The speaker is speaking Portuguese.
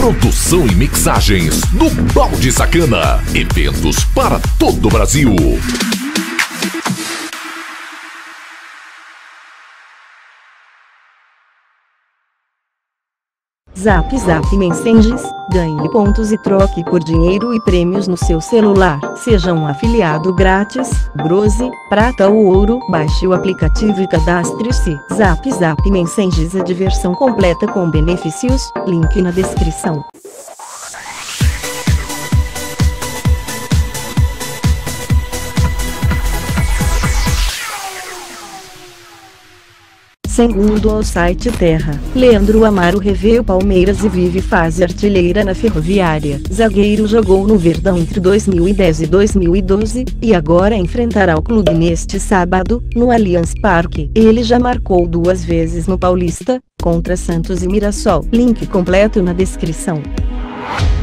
Produção e mixagens do Balde Sacana. Eventos para todo o Brasil. Zap Mensagens, ganhe pontos e troque por dinheiro e prêmios no seu celular. Seja um afiliado grátis, bronze, prata ou ouro. Baixe o aplicativo e cadastre-se. Zap Mensagens, a diversão completa com benefícios, link na descrição. Segundo ao site Terra, Leandro Amaro revê o Palmeiras e vive fase artilheira na Ferroviária. Zagueiro jogou no Verdão entre 2010 e 2012, e agora enfrentará o clube neste sábado, no Allianz Parque. Ele já marcou 2 vezes no Paulista, contra Santos e Mirassol. Link completo na descrição.